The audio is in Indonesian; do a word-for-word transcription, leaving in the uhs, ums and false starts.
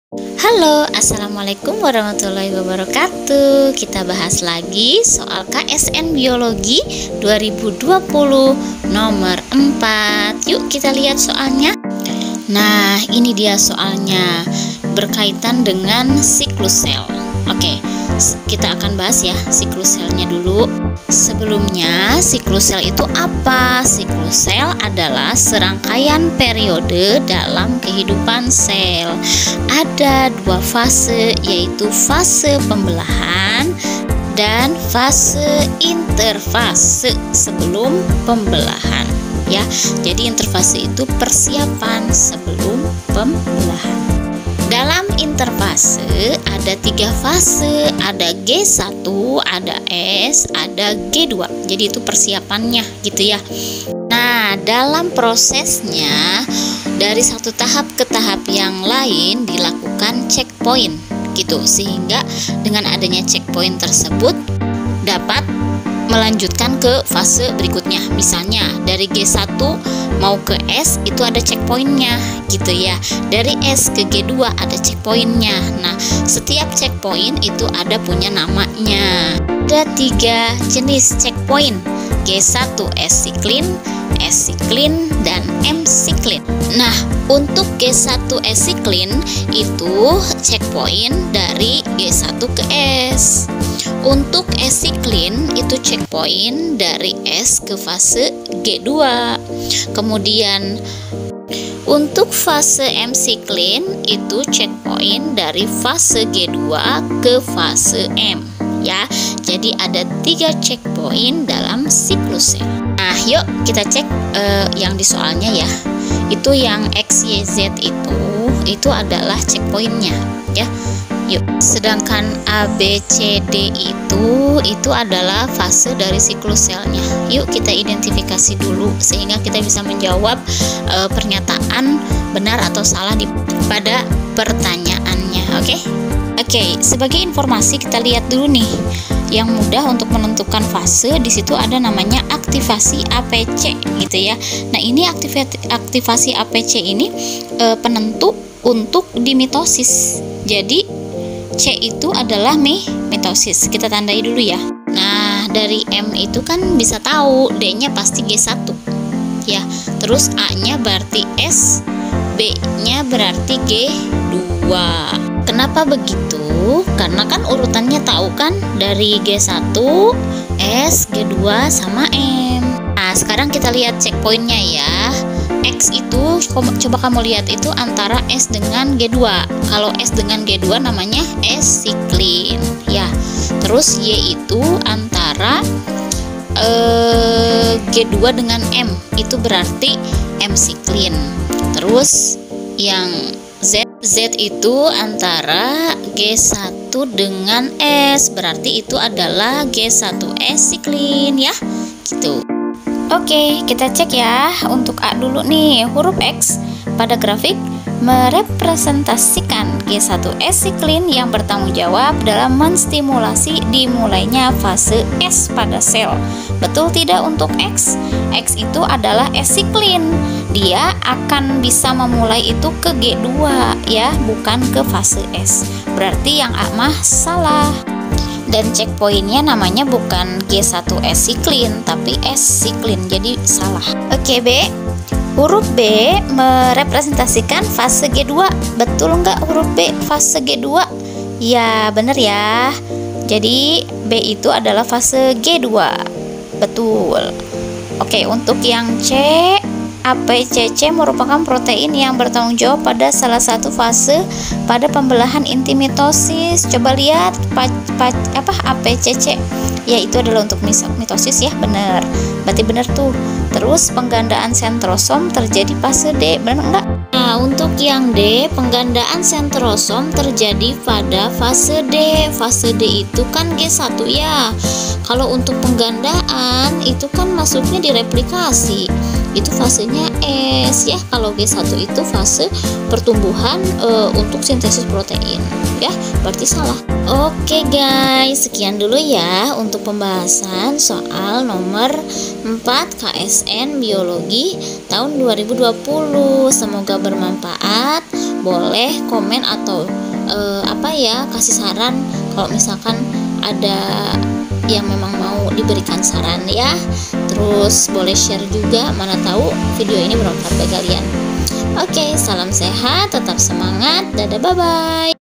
Halo, assalamualaikum warahmatullahi wabarakatuh. Kita bahas lagi soal K S N Biologi dua ribu dua puluh nomor empat. Yuk kita lihat soalnya. Nah, ini dia soalnya, berkaitan dengan siklus sel. Oke, kita akan bahas ya siklus selnya dulu. Sebelumnya, siklus sel itu apa? Siklus sel adalah serangkaian periode dalam kehidupan sel. Ada dua fase, yaitu fase pembelahan dan fase interfase sebelum pembelahan. Ya, jadi interfase itu persiapan sebelum pembelahan. Dalam interfase ada tiga fase, ada G satu, ada S, ada G dua. Jadi itu persiapannya gitu ya. Nah, dalam prosesnya dari satu tahap ke tahap yang lain dilakukan checkpoint gitu, sehingga dengan adanya checkpoint tersebut dapat melanjutkan ke fase berikutnya. Misalnya dari G satu mau ke S itu ada checkpointnya gitu ya. Dari S ke G dua ada checkpointnya. Nah, setiap checkpoint itu ada punya namanya. Ada tiga jenis checkpoint, G satu S-siklin, S-siklin, dan M-siklin. Nah, untuk G satu S-siklin itu checkpoint dari G satu ke S. Untuk S-siklin itu checkpoint dari S ke fase G dua. Kemudian untuk fase M-siklin itu checkpoint dari fase G dua ke fase M ya. Jadi ada tiga checkpoint dalam siklus sel. Nah, yuk kita cek uh, yang di soalnya ya. Itu yang X, Y, Z itu itu adalah checkpointnya ya. Yuk, sedangkan A, B, C, D itu itu adalah fase dari siklus selnya. Yuk kita identifikasi dulu sehingga kita bisa menjawab e, pernyataan benar atau salah di, pada pertanyaannya. Oke? Okay? Oke, okay, sebagai informasi kita lihat dulu nih. Yang mudah untuk menentukan fase di situ ada namanya aktivasi A P C gitu ya. Nah, ini aktivasi aktivasi A P C ini e, penentu untuk dimitosis. Jadi C itu adalah mitosis. Kita tandai dulu ya. Nah, dari M itu kan bisa tahu D-nya pasti G satu. Ya. Terus A-nya berarti S, B-nya berarti G dua. Kenapa begitu? Karena kan urutannya tahu kan, dari G satu, S, G dua sama M. Nah, sekarang kita lihat checkpointnya ya. X itu coba kamu lihat itu antara S dengan G dua. Kalau S dengan G dua namanya S-siklin ya. Terus Y itu antara eh, G dua dengan M, itu berarti M-siklin. Terus yang Z Z itu antara G satu dengan S, berarti itu adalah G satu S-siklin ya. Gitu. Oke, kita cek ya. Untuk A dulu nih, huruf X pada grafik merepresentasikan G satu S-siklin yang bertanggung jawab dalam menstimulasi dimulainya fase S pada sel. Betul tidak untuk X? X itu adalah S-siklin. Dia akan bisa memulai itu ke G dua ya, bukan ke fase S. Berarti yang A mah salah. Dan checkpointnya namanya bukan G satu S-siklin tapi S-siklin, jadi salah. Oke, B. Huruf B merepresentasikan fase G dua. Betul nggak huruf B fase G dua? Ya, bener ya. Jadi B itu adalah fase G dua. Betul. Oke, untuk yang C, A P C C merupakan protein yang bertanggung jawab pada salah satu fase pada pembelahan inti mitosis. Coba lihat pa, pa, apa A P C C. Ya, itu adalah untuk mitosis ya, benar. Berarti benar tuh. Terus penggandaan sentrosom terjadi fase D, benar enggak? Nah, untuk yang D, penggandaan sentrosom terjadi pada fase D. Fase D itu kan G satu ya. Kalau untuk penggandaan itu kan masuknya di replikasi. Itu fasenya S ya. Kalau G satu itu fase pertumbuhan e, untuk sintesis protein ya, berarti salah. Oke guys, sekian dulu ya untuk pembahasan soal nomor empat K S N Biologi tahun dua ribu dua puluh. Semoga bermanfaat. Boleh komen atau uh, apa ya kasih saran kalau misalkan ada yang memang mau diberikan saran ya. Terus boleh share juga, mana tahu video ini bermanfaat bagi kalian. Oke, salam sehat, tetap semangat, dadah, bye bye.